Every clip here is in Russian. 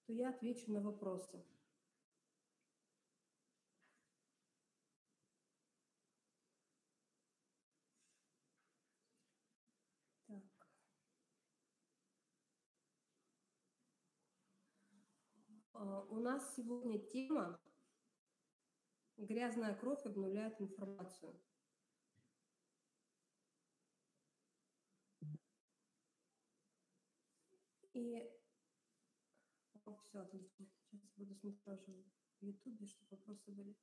то я отвечу на вопросы. Так. У нас сегодня тема «Грязная кровь обнуляет информацию». И все отлично. Сейчас буду смотреть тоже в Ютубе, чтобы вопросы были.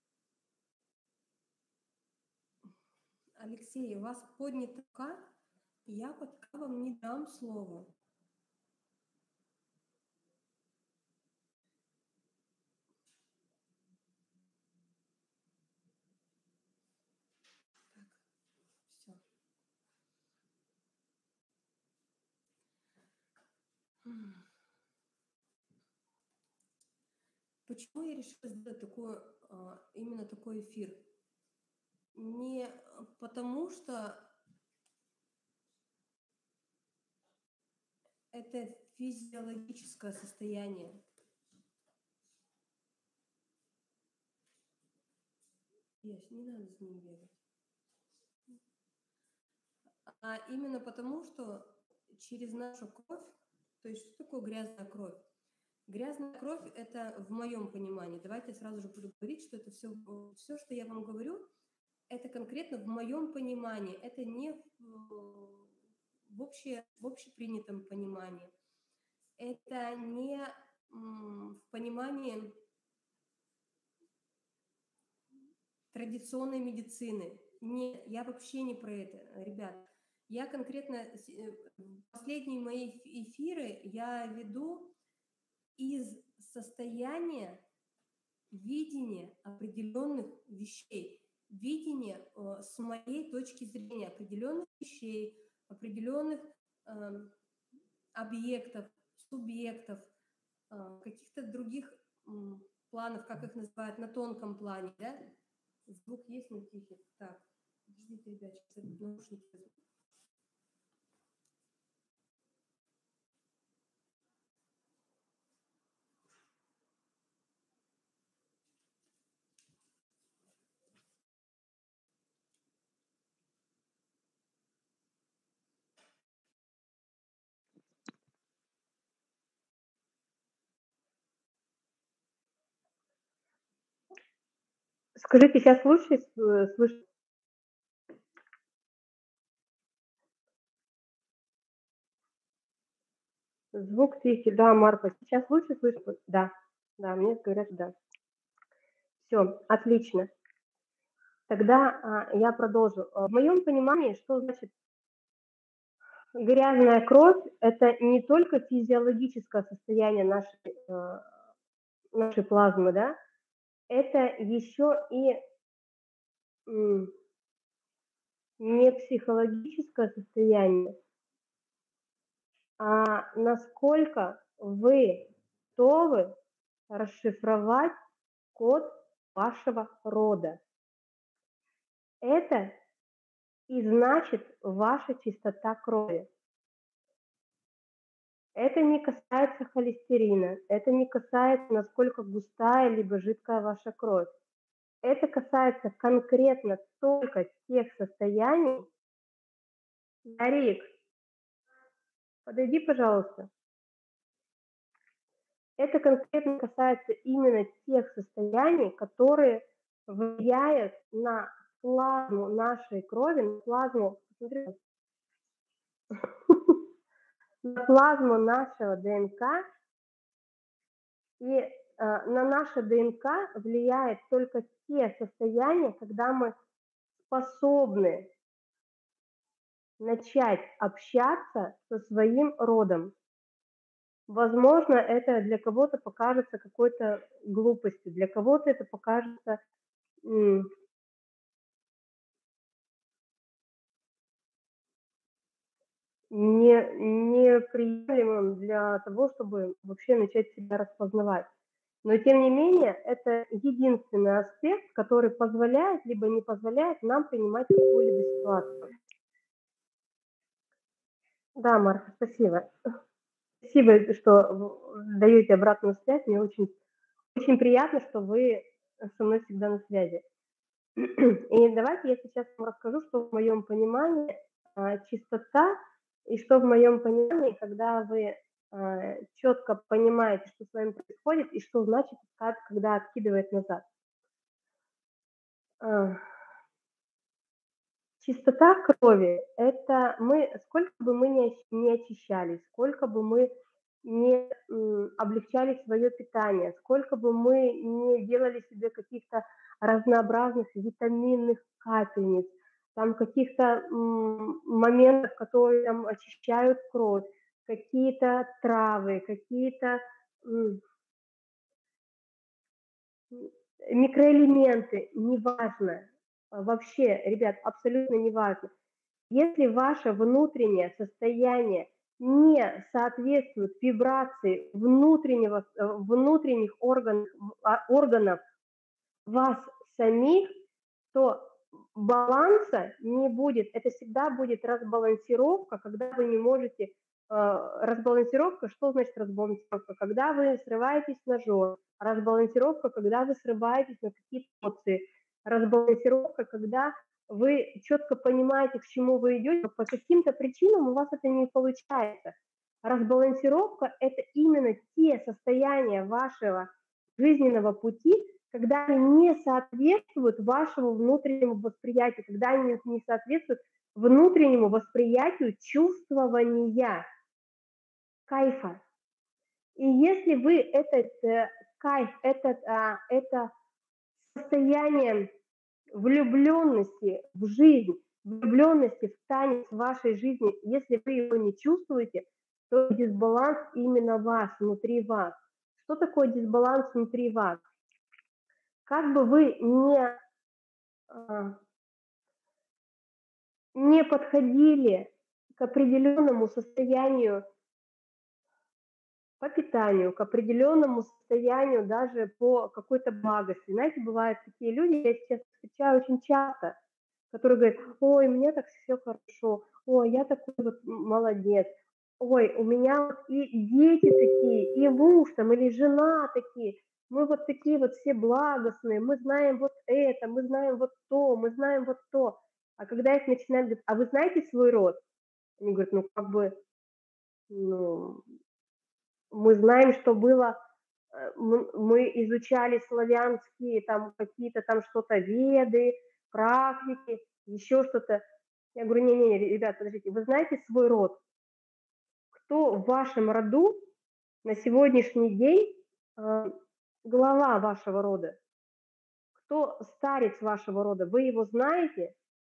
Алексей, у вас поднята рука, я пока вам не дам слово. Так, все. Почему я решила сделать именно такой эфир? Не потому, что это физиологическое состояние. Не надо с ним бегать. А именно потому, что через нашу кровь, то есть что такое грязная кровь? Грязная кровь – это в моем понимании. Давайте я сразу же буду говорить, что это все, что я вам говорю, это конкретно в моем понимании. Это не в общепринятом понимании. Это не в понимании традиционной медицины. Нет, я вообще не про это, ребят. Я конкретно последние мои эфиры я веду из состояния видения определенных вещей, видения с моей точки зрения определенных вещей, определенных объектов, субъектов, каких-то других планов, как их называют, на тонком плане, да? Звук есть, не тихий. Так, подождите, ребят, сейчас наушники возьму. Скажите, сейчас лучше слышно? Звук тихий, да, Марка. Сейчас лучше слышно? Да, мне говорят, да. Все, отлично. Тогда я продолжу. В моем понимании, что значит грязная кровь, это не только физиологическое состояние нашей плазмы, да, это еще и не психологическое состояние, а насколько вы готовы расшифровать код вашего рода. Это и значит ваша чистота крови. Это не касается холестерина, это не касается, насколько густая либо жидкая ваша кровь. Это касается конкретно только тех состояний. Ярик, подойди, пожалуйста. Это конкретно касается именно тех состояний, которые влияют на плазму нашей крови, на плазму, на плазму нашего ДНК. И на наше ДНК влияет только те состояния, когда мы способны начать общаться со своим родом. Возможно, это для кого-то покажется какой-то глупостью, для кого-то это покажется неприемлемым для того, чтобы вообще начать себя распознавать. Но, тем не менее, это единственный аспект, который позволяет, либо не позволяет нам принимать какую-либо ситуацию. Да, Марка, спасибо. Спасибо, что даете обратную связь. Мне очень, очень приятно, что вы со мной всегда на связи. И давайте я сейчас вам расскажу, что в моем понимании чистота, и что в моем понимании, когда вы четко понимаете, что с вами происходит, и что значит, когда откидывает назад. Чистота крови – это мы, сколько бы мы не очищались, сколько бы мы не облегчали свое питание, сколько бы мы не делали себе каких-то разнообразных витаминных капельниц, там каких-то моментов, которые там очищают кровь, какие-то травы, какие-то микроэлементы, неважно, вообще, ребят, абсолютно неважно. Если ваше внутреннее состояние не соответствует вибрации внутренних органов вас самих, то баланса не будет. Это всегда будет разбалансировка, когда вы не можете... Разбалансировка, что значит разбалансировка? Когда вы срываетесь на жор, разбалансировка, когда вы срываетесь на какие-то эмоции, разбалансировка, когда вы четко понимаете, к чему вы идете, но по каким-то причинам у вас это не получается. Разбалансировка – это именно те состояния вашего жизненного пути, когда они не соответствуют вашему внутреннему восприятию, когда они не соответствуют внутреннему восприятию чувствования кайфа. И если вы этот кайф, это состояние влюбленности в жизнь, влюбленности в танец вашей жизни, если вы его не чувствуете, то дисбаланс именно вас, внутри вас. Что такое дисбаланс внутри вас? Как бы вы не подходили к определенному состоянию по питанию, к определенному состоянию даже по какой-то благости. Знаете, бывают такие люди, я сейчас встречаю очень часто, которые говорят: ой, у меня так все хорошо, ой, я такой вот молодец, ой, у меня вот и дети такие, и муж там, или жена такие, мы вот такие вот все благостные, мы знаем вот это, мы знаем вот то, мы знаем вот то. А когда их начинают говорить: а вы знаете свой род? Они говорят: ну, как бы, ну, мы знаем, что было, мы изучали славянские там какие-то там что-то веды, практики, еще что-то. Я говорю: не-не, ребят, подождите, вы знаете свой род? Кто в вашем роду на сегодняшний день глава вашего рода? Кто старец вашего рода? Вы его знаете?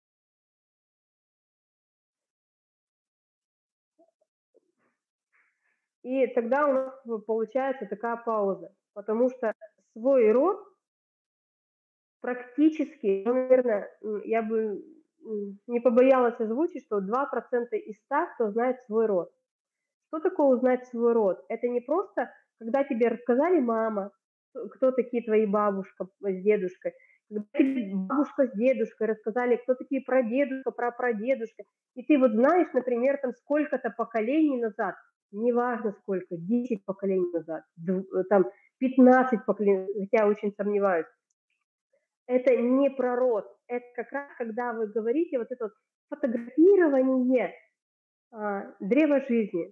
И тогда у нас получается такая пауза, потому что свой род практически, ну, наверное, я бы не побоялась озвучить, что 2% из 100, кто знает свой род. Что такое узнать свой род? Это не просто, когда тебе рассказали мама, кто такие твои бабушка с дедушкой, когда тебе бабушка с дедушкой рассказали, кто такие прадедушка, прапрадедушка, и ты вот знаешь, например, там сколько-то поколений назад, неважно сколько, 10 поколений назад, там 15 поколений, хотя я очень сомневаюсь, это не про род, это как раз когда вы говорите вот это вот фотографирование древа жизни.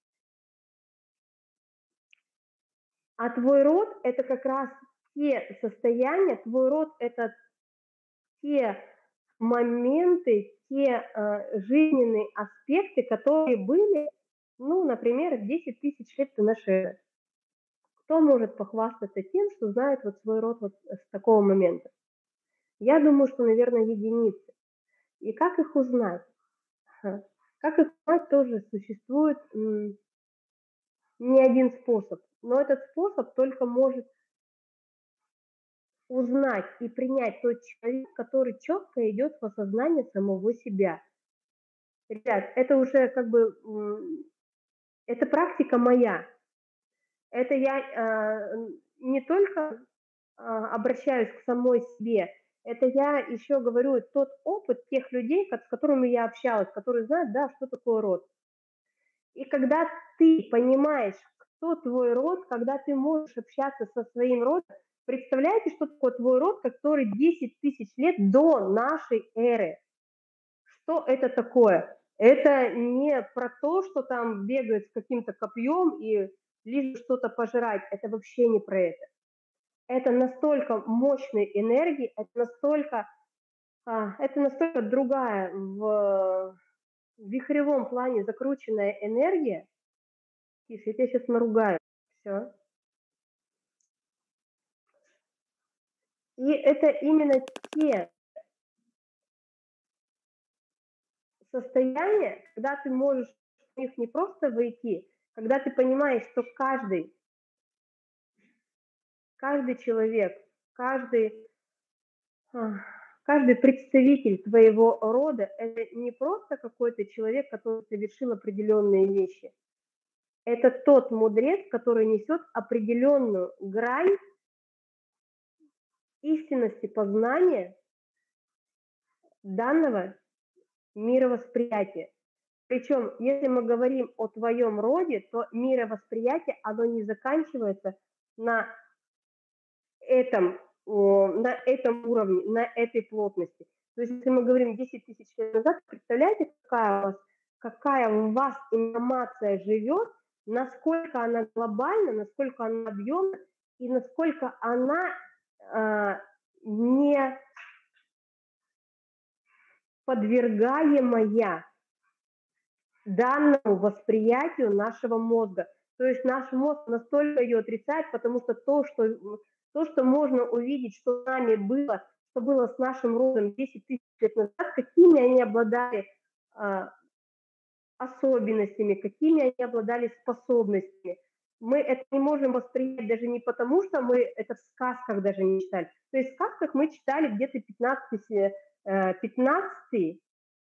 А твой род – это как раз те состояния, твой род – это те моменты, те жизненные аспекты, которые были, ну, например, 10 тысяч лет до нашей эры. Кто может похвастаться тем, что знает вот свой род вот с такого момента? Я думаю, что, наверное, единицы. И как их узнать? Как их узнать, тоже существует не один способ. Но этот способ только может узнать и принять тот человек, который четко идет в осознание самого себя. Ребят, это уже как бы, это практика моя. Это я не только обращаюсь к самой себе, это я еще говорю тот опыт тех людей, с которыми я общалась, которые знают, да, что такое род. И когда ты понимаешь, кто твой род, когда ты можешь общаться со своим родом, представляете, что такое твой род, который 10 тысяч лет до нашей эры? Что это такое? Это не про то, что там бегают с каким-то копьем и лишь бы что-то пожрать. Это вообще не про это. Это настолько мощные энергии, это настолько другая в вихревом плане закрученная энергия. Тише, я тебя сейчас наругаю. Все. И это именно те состояния, когда ты можешь в них не просто войти, когда ты понимаешь, что каждый человек, каждый представитель твоего рода – это не просто какой-то человек, который совершил определенные вещи. Это тот мудрец, который несет определенную грань истинности познания данного мировосприятия. Причем, если мы говорим о твоем роде, то мировосприятие, оно не заканчивается на этом уровне, на этой плотности. То есть, если мы говорим 10 тысяч лет назад, представляете, какая у вас информация живет, насколько она глобальна, насколько она объемна и насколько она не подвергаемая данному восприятию нашего мозга. То есть наш мозг настолько ее отрицает, потому что то, что можно увидеть, что с нами было, что было с нашим родом 10 тысяч лет назад, какими они обладали особенностями, какими они обладали способностями. Мы это не можем воспринять даже не потому, что мы это в сказках даже не читали. То есть в сказках мы читали где-то 15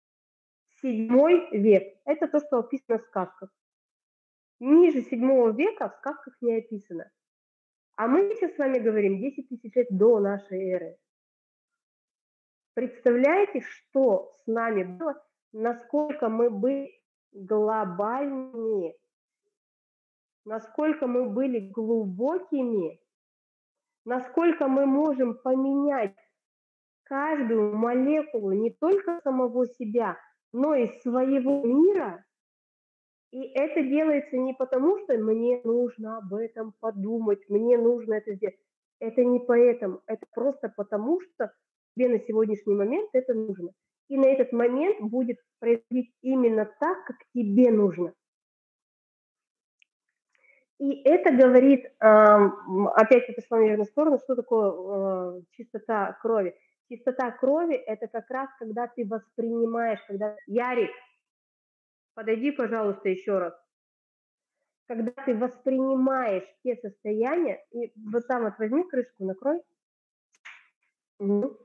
7 век. Это то, что описано в сказках. Ниже 7 века в сказках не описано. А мы сейчас с вами говорим 10 тысяч лет до нашей эры. Представляете, что с нами было, насколько мы были глобальнее, насколько мы были глубокими, насколько мы можем поменять каждую молекулу не только самого себя, но и своего мира. И это делается не потому, что мне нужно об этом подумать, мне нужно это сделать. Это не поэтому, это просто потому, что тебе на сегодняшний момент это нужно. И на этот момент будет происходить именно так, как тебе нужно. И это говорит, опять это шло, наверное, в сторону, что такое чистота крови. Чистота крови – это как раз, когда ты воспринимаешь, когда… Ярик, подойди, пожалуйста, еще раз. Когда ты воспринимаешь те состояния, и вот там вот возьми крышку, накрой. Угу.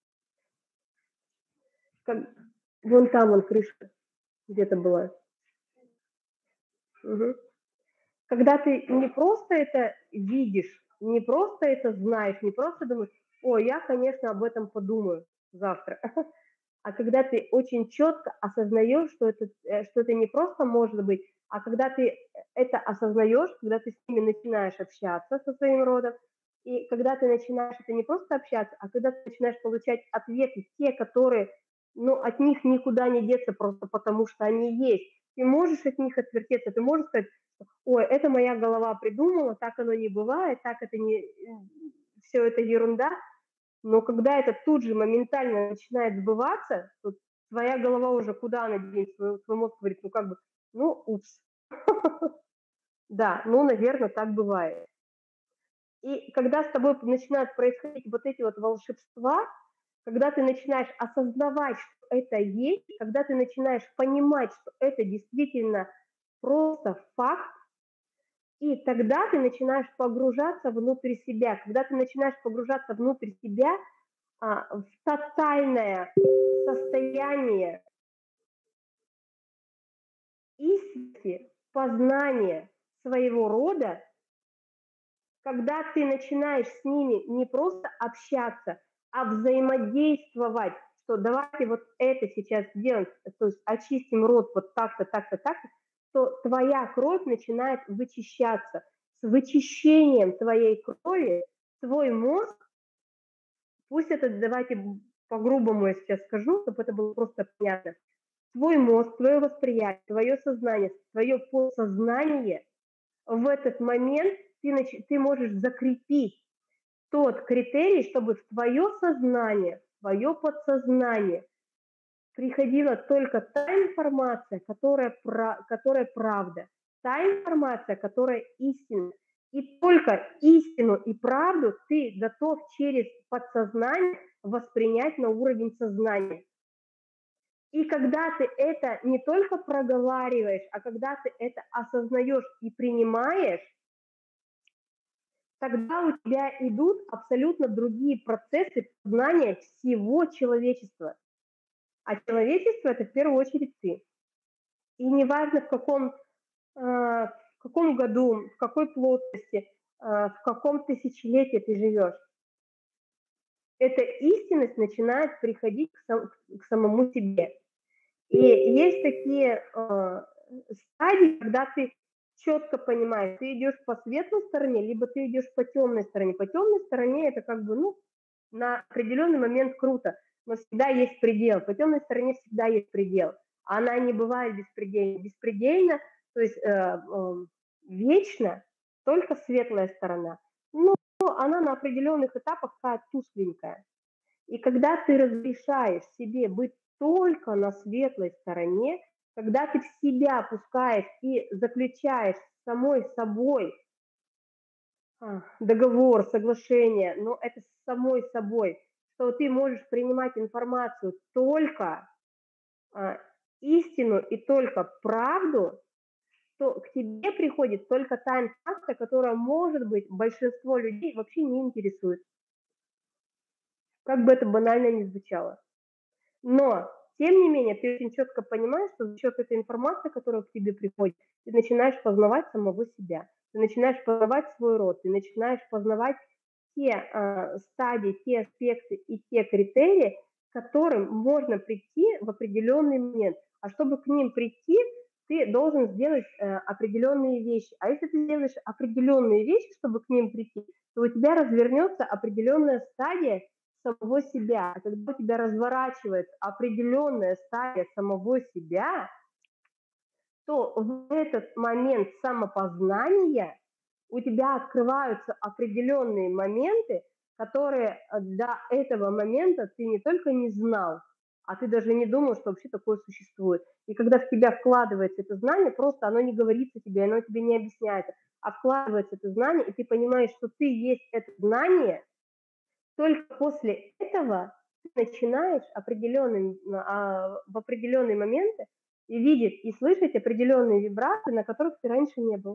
Вон там крышка где-то была. Угу. Когда ты не просто это видишь, не просто это знаешь, не просто думаешь, о, я, конечно, об этом подумаю завтра, а когда ты очень четко осознаешь, что это не просто может быть, а когда ты это осознаешь, когда ты с ними начинаешь общаться со своим родом, и когда ты начинаешь это не просто общаться, а когда ты начинаешь получать ответы, те, которые, от них никуда не деться просто потому, что они есть. Ты можешь от них отвертеться, ты можешь сказать, ой, это моя голова придумала, так оно не бывает, так это не… Все это ерунда. Но когда это тут же моментально начинает сбываться, то твоя голова уже куда она денется? Твой мозг говорит, упс. Да, наверное, так бывает. И когда с тобой начинают происходить вот эти вот волшебства, когда ты начинаешь осознавать, что это есть, когда ты начинаешь понимать, что это действительно просто факт, и тогда ты начинаешь погружаться внутрь себя. Когда ты начинаешь погружаться внутрь себя, в тотальное состояние истины, познания своего рода, когда ты начинаешь с ними не просто общаться, а взаимодействовать, что давайте вот это сейчас сделаем, то есть очистим род вот так-то, так-то, так-то, что твоя кровь начинает вычищаться. С вычищением твоей крови твой мозг, пусть это, давайте по-грубому я сейчас скажу, чтобы это было просто понятно, твой мозг, твое восприятие, твое сознание, твое подсознание в этот момент ты можешь закрепить тот критерий, чтобы в твое сознание, в твое подсознание приходила только та информация, которая правда, та информация, которая истинна. И только истину и правду ты готов через подсознание воспринять на уровень сознания. И когда ты это не только проговариваешь, а когда ты это осознаешь и принимаешь, тогда у тебя идут абсолютно другие процессы познания всего человечества. А человечество – это в первую очередь ты. И неважно, в каком году, в какой плоскости, в каком тысячелетии ты живешь, эта истинность начинает приходить к самому себе. И есть такие стадии, когда ты четко понимаешь, ты идешь по светлой стороне, либо ты идешь по темной стороне. По темной стороне это как бы, на определенный момент круто, но всегда есть предел. По темной стороне всегда есть предел. Она не бывает беспредельна. Беспредельно, то есть вечно только светлая сторона. Но она на определенных этапах такая тускленькая. И когда ты разрешаешь себе быть только на светлой стороне, когда ты в себя пускаешь и заключаешь с самой собой договор, соглашение, но это с самой собой, что ты можешь принимать информацию только истину и только правду, то к тебе приходит только та информация, которая, может быть, большинство людей вообще не интересует. Как бы это банально ни звучало. Но, тем не менее, ты очень четко понимаешь, что за счет этой информации, которая к тебе приходит, ты начинаешь познавать самого себя, ты начинаешь познавать свой род, ты начинаешь познавать те стадии, те аспекты и те критерии, к которым можно прийти в определенный момент. А чтобы к ним прийти, ты должен сделать определенные вещи. А если ты сделаешь определенные вещи, чтобы к ним прийти, то у тебя развернется определенная стадия самого себя. А когда у тебя разворачивается определенная стадия самого себя, то в этот момент самопознания у тебя открываются определенные моменты, которые до этого момента ты не только не знал, а ты даже не думал, что вообще такое существует. И когда в тебя вкладывается это знание, просто оно не говорится тебе, оно тебе не объясняется, а вкладывается это знание, и ты понимаешь, что ты есть это знание. Только после этого ты начинаешь в определенные моменты и видеть, и слышать определенные вибрации, на которых ты раньше не был.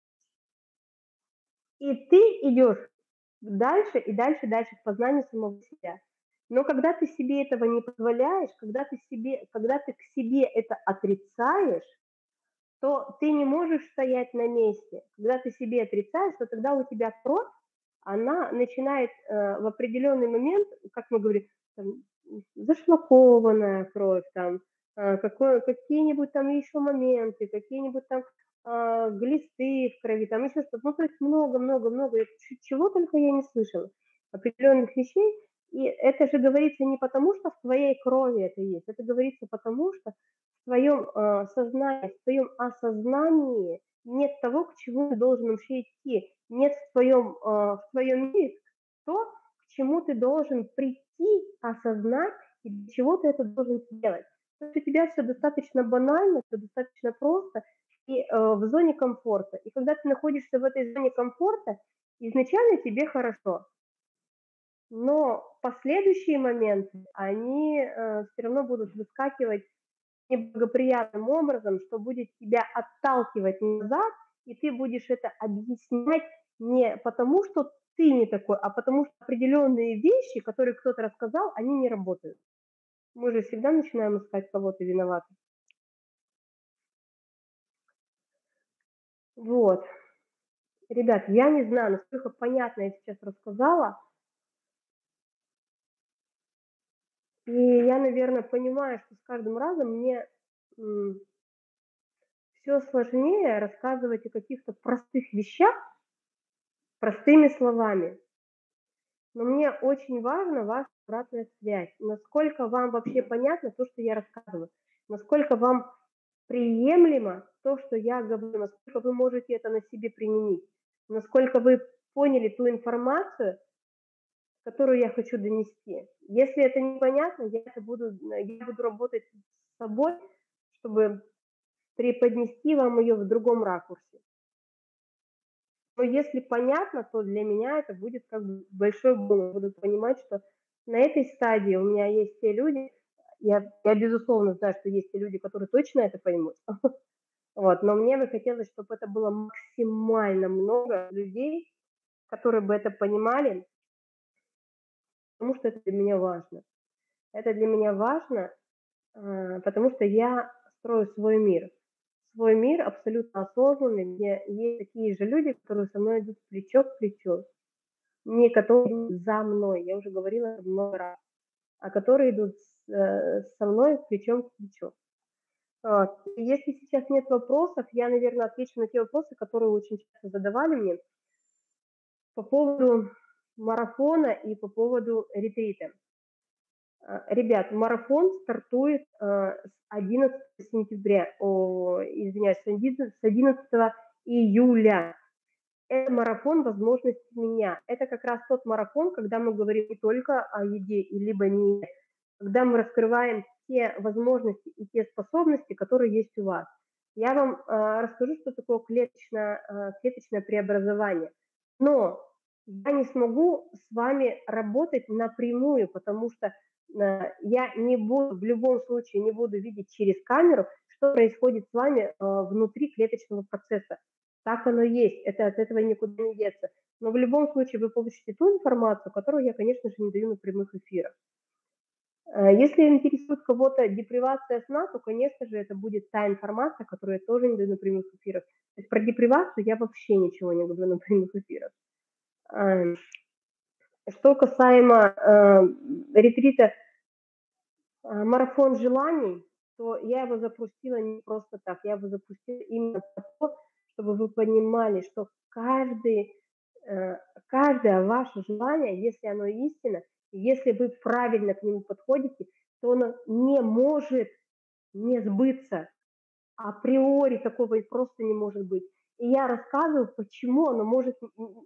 И ты идешь дальше и дальше, дальше к познанию самого себя. Но когда ты себе этого не позволяешь, когда ты к себе это отрицаешь, то ты не можешь стоять на месте. Когда ты себе отрицаешь, то тогда у тебя кровь, она начинает в определенный момент, как мы говорим, там, зашлакованная кровь, там, какие-нибудь там еще моменты, какие-нибудь там глисты в крови, там еще что-то. Ну, то есть много-много-много, чего только я не слышала, определенных вещей. И это же говорится не потому, что в твоей крови это есть, это говорится потому, что в твоем сознании, в твоем осознании нет того, к чему ты должен вообще идти. Нет в твоем мире то, к чему ты должен прийти, осознать, и для чего ты это должен сделать. То есть у тебя все достаточно банально, все достаточно просто и в зоне комфорта. И когда ты находишься в этой зоне комфорта, изначально тебе хорошо. Но последующие моменты, они все равно будут выскакивать неблагоприятным образом, что будет тебя отталкивать назад, и ты будешь это объяснять не потому, что ты не такой, а потому что определенные вещи, которые кто-то рассказал, они не работают. Мы же всегда начинаем искать кого-то виноватым. Вот. Ребят, я не знаю, насколько понятно я сейчас рассказала. И я, наверное, понимаю, что с каждым разом мне все сложнее рассказывать о каких-то простых вещах простыми словами. Но мне очень важна ваша обратная связь. Насколько вам вообще понятно то, что я рассказываю? Насколько вам приемлемо то, что я говорю? Насколько вы можете это на себе применить? Насколько вы поняли ту информацию, которую я хочу донести? Если это непонятно, я буду работать с собой, чтобы преподнести вам ее в другом ракурсе. Но если понятно, то для меня это будет как бы большой бонус. Буду понимать, что на этой стадии у меня есть те люди, я безусловно знаю, что есть те люди, которые точно это поймут. Вот, но мне бы хотелось, чтобы это было максимально много людей, которые бы это понимали, потому что это для меня важно. Это для меня важно, потому что я строю свой мир. Свой мир абсолютно осознанный, где есть такие же люди, которые со мной идут плечо к плечу. Не которые идут за мной, я уже говорила это много раз, а которые идут со мной плечом к плечу. Вот. И если сейчас нет вопросов, я, наверное, отвечу на те вопросы, которые очень часто задавали мне по поводу марафона и по поводу ретрита. Ребят, марафон стартует с 11 сентября, извиняюсь, с 11 июля. Это марафон возможностей меня. Это как раз тот марафон, когда мы говорим не только о еде, либо не, когда мы раскрываем те возможности и те способности, которые есть у вас. Я вам расскажу, что такое клеточное преобразование. Но я не смогу с вами работать напрямую, потому что я не буду, в любом случае не буду видеть через камеру, что происходит с вами внутри клеточного процесса. Так оно есть, это от этого никуда не деться. Но в любом случае вы получите ту информацию, которую я, конечно же, не даю на прямых эфирах. Если интересует кого-то депривация сна, то, конечно же, это будет та информация, которую я тоже не даю на прямых эфирах. То есть про депривацию я вообще ничего не говорю на прямых эфирах. Что касаемо ретрита «Марафон желаний», то я его запустила не просто так, я его запустила именно для того, чтобы вы понимали, что каждое ваше желание, если оно истинно, если вы правильно к нему подходите, то оно не может не сбыться. Априори такого и просто не может быть. И я рассказываю, почему оно может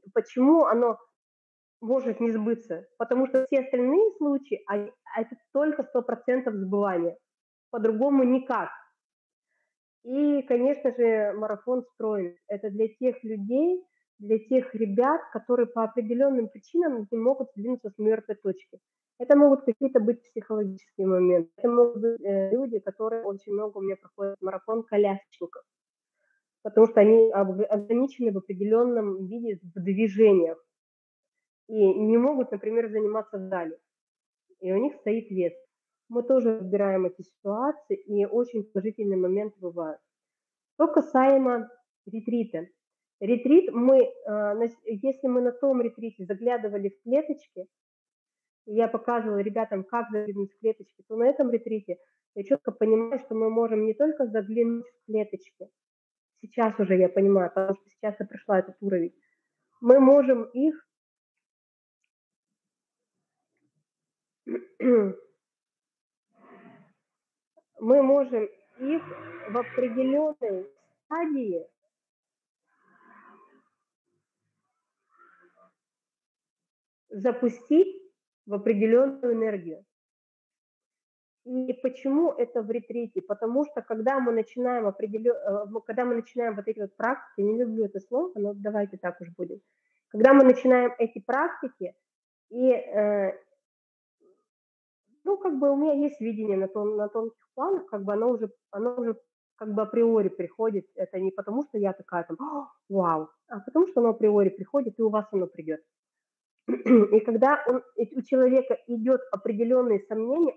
не сбыться. Потому что все остальные случаи, это только 100% сбывания. По-другому никак. И, конечно же, марафон строен. Это для тех людей, для тех ребят, которые по определенным причинам не могут сдвинуться с мертвой точки. Это могут какие-то быть психологические моменты. Это могут быть люди, которые очень много у меня проходят марафон колясочников, потому что они ограничены в определенном виде в движениях и не могут, например, заниматься в зале. И у них стоит вес. Мы тоже разбираем эти ситуации, и очень положительные моменты бывают. Что касаемо ретрита. Ретрит если мы на том ретрите заглядывали в клеточки, и я показывала ребятам, как заглянуть в клеточки, то на этом ретрите я четко понимаю, что мы можем не только заглянуть в клеточки, сейчас уже я понимаю, потому что сейчас я прошла этот уровень, мы можем их в определенной стадии запустить в определенную энергию. И почему это в ретрите? Потому что когда мы начинаем вот эти вот практики, не люблю это слово, но давайте так уж будем. Когда мы начинаем эти практики, и как бы у меня есть видение на тонких планах, как бы оно уже как бы априори приходит. Это не потому, что я такая там, вау, а потому что оно априори приходит, и у вас оно придет. И когда у человека идет определенные сомнения,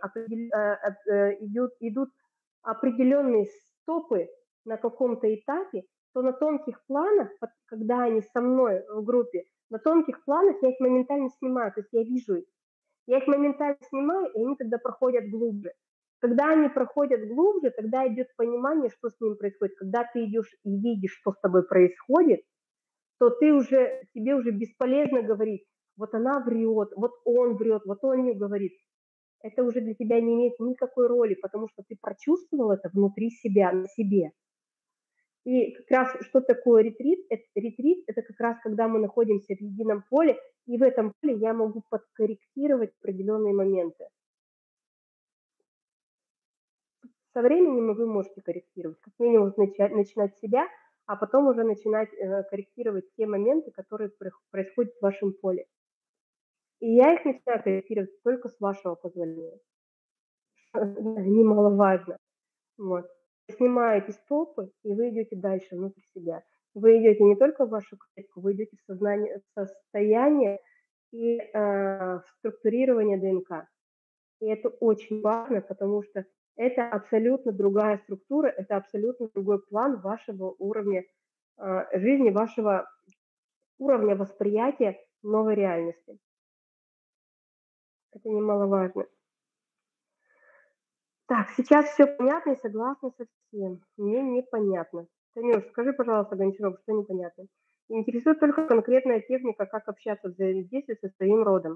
идут определенные стопы на каком-то этапе, то на тонких планах, когда они со мной в группе, на тонких планах я их моментально снимаю, то есть я вижу их. Я их моментально снимаю, и они тогда проходят глубже. Когда они проходят глубже, тогда идет понимание, что с ним происходит. Когда ты идешь и видишь, что с тобой происходит, то тебе уже бесполезно говорить, вот она врет, вот он не говорит. Это уже для тебя не имеет никакой роли, потому что ты прочувствовал это внутри себя, на себе. И как раз что такое ретрит? Ретрит – это как раз когда мы находимся в едином поле, и в этом поле я могу подкорректировать определенные моменты. Со временем вы можете корректировать, как минимум начинать с себя, а потом уже начинать корректировать те моменты, которые происходят в вашем поле. И я их начинаю корректировать только с вашего позволения. Немаловажно. Вот. Снимаете стопы, и вы идете дальше внутрь себя. Вы идете не только в вашу клетку, вы идете в состояние и в структурирование ДНК. И это очень важно, потому что это абсолютно другая структура, это абсолютно другой план вашего уровня жизни, вашего уровня восприятия новой реальности. Это немаловажно. Так, сейчас все понятно и согласна со всем. Мне непонятно. Танюш, скажи, пожалуйста, Гончаров, что непонятно? Интересует только конкретная техника, как общаться в взаимодействии со своим родом.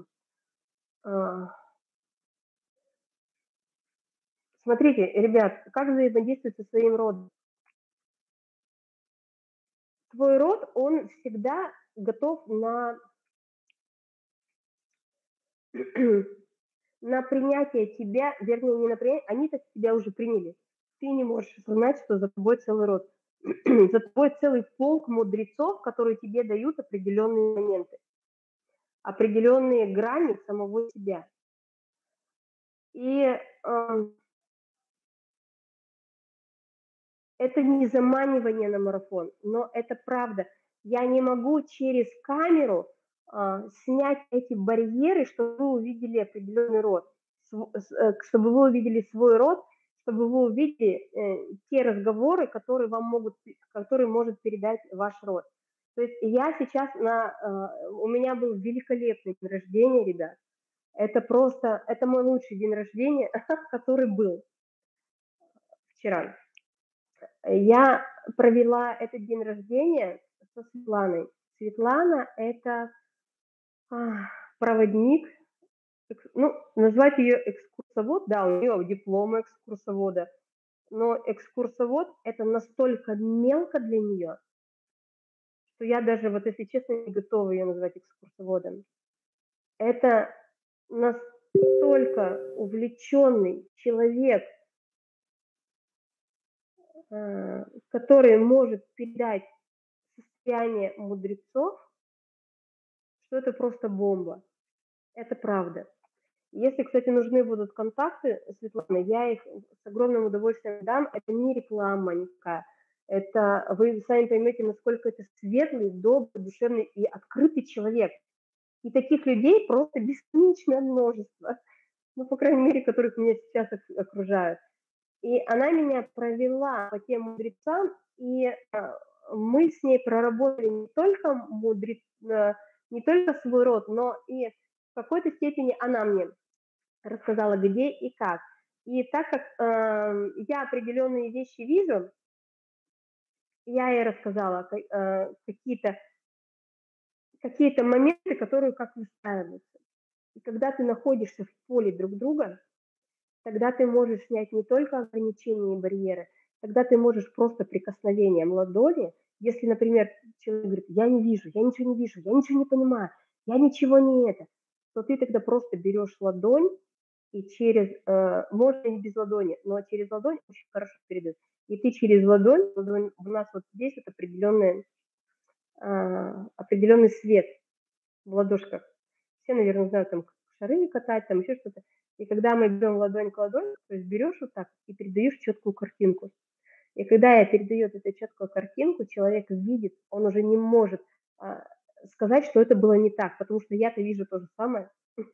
Смотрите, ребят, как взаимодействовать со своим родом? Свой род, он всегда готов на принятие тебя, вернее, не на принятие, они так тебя уже приняли. Ты не можешь осознать, что за тобой целый род. За тобой целый полк мудрецов, которые тебе дают определенные моменты, определенные грани самого себя. И это не заманивание на марафон, но это правда. Я не могу через камеру снять эти барьеры, чтобы вы увидели определенный род, чтобы вы увидели свой род, чтобы вы увидели те разговоры, которые которые может передать ваш род. То есть я сейчас у меня был великолепный день рождения, ребят. Это мой лучший день рождения, который был вчера. Я провела этот день рождения со Светланой. Светлана – это проводник, назвать ее экскурсовод, да, у нее диплом экскурсовода, но экскурсовод – это настолько мелко для нее, что я даже, вот если честно, не готова ее назвать экскурсоводом. Это настолько увлеченный человек, который может передать состояние мудрецов, что это просто бомба. Это правда. Если, кстати, нужны будут контакты Светланы, я их с огромным удовольствием дам. Это не реклама никакая. Это вы сами поймете, насколько это светлый, добрый, душевный и открытый человек. И таких людей просто бесконечное множество. Ну, по крайней мере, которых меня сейчас окружают. И она меня провела по тем мудрецам, и мы с ней проработали не только свой род, но и в какой-то степени она мне рассказала, где и как. И так как я определенные вещи вижу, я ей рассказала какие-то моменты, которые как выстраиваются. И когда ты находишься в поле друг друга, тогда ты можешь снять не только ограничения и барьеры, тогда ты можешь просто прикосновением ладони, если, например, человек говорит, я не вижу, я ничего не вижу, я ничего не понимаю, я ничего не это, то ты тогда просто берешь ладонь и можно и без ладони, но через ладонь очень хорошо передает. И ты через ладонь у нас вот здесь вот определенный свет в ладошках. Все, наверное, знают, там шары катать, там еще что-то. И когда мы берем ладонь к ладони, то есть берешь вот так и передаешь четкую картинку. И когда я передаю эту четкую картинку, человек видит, он уже не может сказать, что это было не так, потому что я-то вижу то же самое.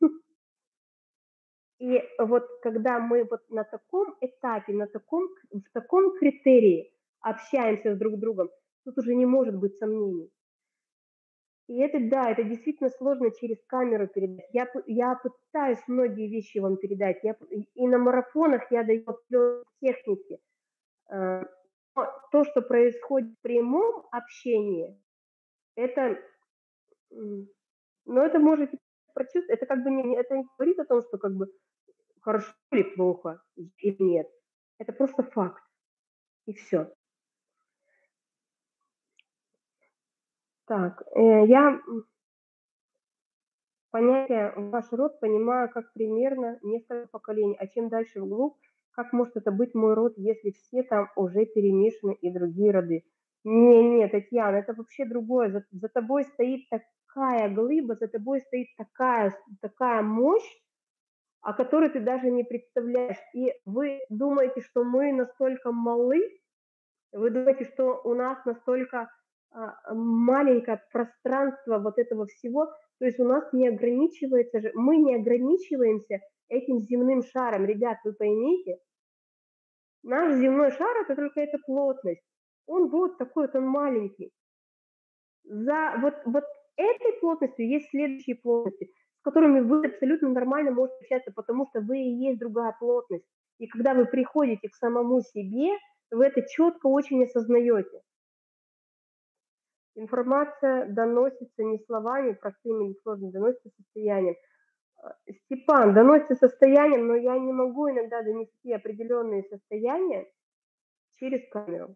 И вот когда мы вот на таком этапе, в таком критерии общаемся с друг другом, тут уже не может быть сомнений. И это, да, это действительно сложно через камеру передать. Я пытаюсь многие вещи вам передать. И на марафонах я даю определенные техники. Но то, что происходит в прямом общении, это, но это можете прочувствовать, это как бы это не говорит о том, что как бы хорошо или плохо, или нет. Это просто факт, и все. Так, я понятие «ваш род» понимаю как примерно несколько поколений, а чем дальше вглубь, как может это быть мой род, если все там уже перемешаны и другие роды? Не, Татьяна, это вообще другое. За тобой стоит такая глыба, за тобой стоит такая мощь, о которой ты даже не представляешь. И вы думаете, что мы настолько малы, вы думаете, что у нас настолько маленькое пространство вот этого всего, то есть у нас не ограничивается же, мы не ограничиваемся этим земным шаром. Ребят, вы поймите, наш земной шар это только эта плотность. Он вот такой вот, он маленький. За вот этой плотностью есть следующие плотности, с которыми вы абсолютно нормально можете общаться, потому что вы и есть другая плотность. И когда вы приходите к самому себе, вы это четко очень осознаете. Информация доносится не словами простыми или сложными, доносится состоянием. Степан, доносится состоянием, но я не могу иногда донести определенные состояния через камеру.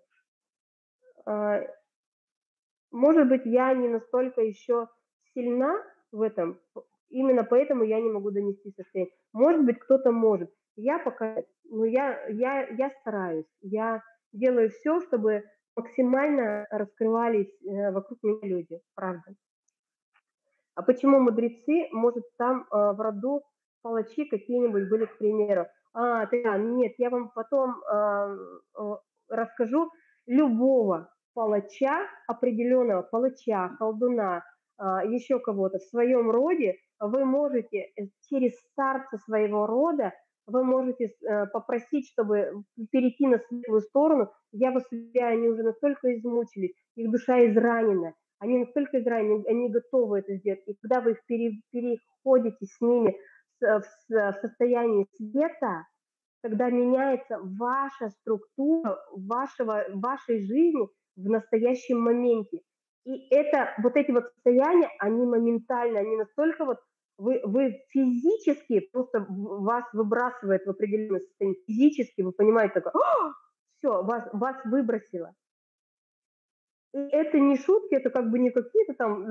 Может быть, я не настолько еще сильна в этом, именно поэтому я не могу донести состояние. Может быть, кто-то может. Я пока, ну, я стараюсь, я делаю все, чтобы максимально раскрывались вокруг меня люди, правда. А почему мудрецы, может, там в роду палачи какие-нибудь были, к примеру? Нет, я вам потом расскажу любого палача, определенного палача, колдуна, еще кого-то в своем роде, вы можете через старца своего рода, вы можете попросить, чтобы перейти на светлую сторону. Я вас уверяю, они уже настолько измучились, их душа изранена, они настолько изранены, они готовы это сделать. И когда вы их переходите с ними в состояние света, тогда меняется ваша структура вашей жизни в настоящем моменте. И это, вот эти вот состояния, они моментально, они настолько вот, вы физически, просто вас выбрасывает в определенное состояние, физически, вы понимаете, такое, все, вас выбросило. И это не шутки, это как бы не какие-то там...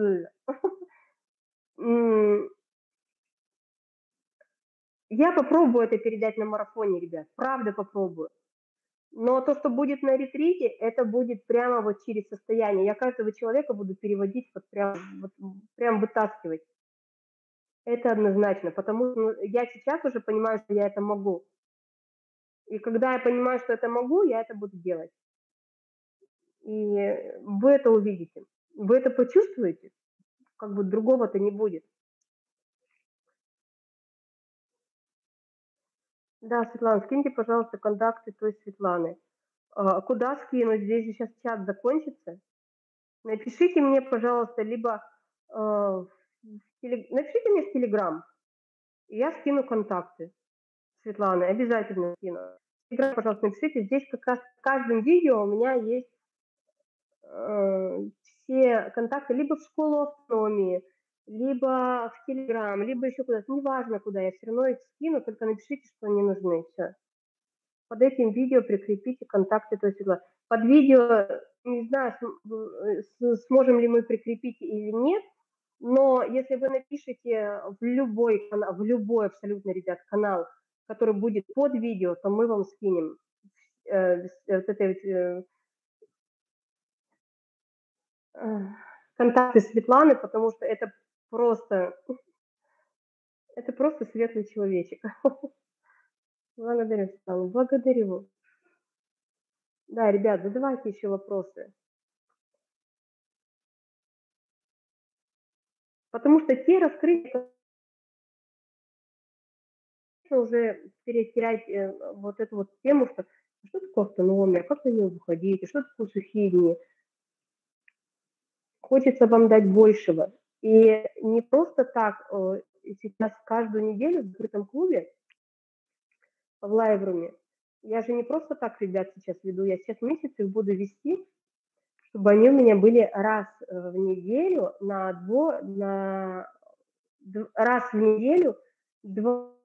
Я попробую это передать на марафоне, ребят, правда попробую. Но то, что будет на ретрите, это будет прямо вот через состояние. Я каждого человека буду переводить, прям вытаскивать. Это однозначно, потому что я сейчас уже понимаю, что я это могу. И когда я понимаю, что это могу, я это буду делать. И вы это увидите. Вы это почувствуете, как бы другого-то не будет. Да, Светлана, скиньте, пожалуйста, контакты той Светланы. Куда скинуть? Здесь же сейчас чат закончится. Напишите мне, пожалуйста, либо напишите мне в Телеграм, и я скину контакты Светланы, обязательно скину. В Телеграм, пожалуйста, напишите. Здесь как раз в каждом видео у меня есть все контакты либо в школу автономии, либо в Телеграм, либо еще куда-то. Неважно куда, я все равно их скину, только напишите, что они нужны. Все. Под этим видео прикрепите контакты той Светланы. Под видео, не знаю, сможем ли мы прикрепить или нет, но если вы напишите в любой абсолютно, ребят, канал, который будет под видео, то мы вам скинем контакты Светланы, потому что это просто светлый человечек. Благодарю, Светлана, благодарю. Да, ребят, задавайте еще вопросы. Потому что те раскрытия, уже перетерять вот эту вот тему, что такое автономия, как на нее выходить, что такое сухие дни. хочется вам дать большего. И не просто так сейчас каждую неделю в закрытом клубе в Лайвруме. Я же не просто так ребят сейчас веду, я сейчас месяц их буду вести, чтобы они у меня были раз в неделю раз в неделю 2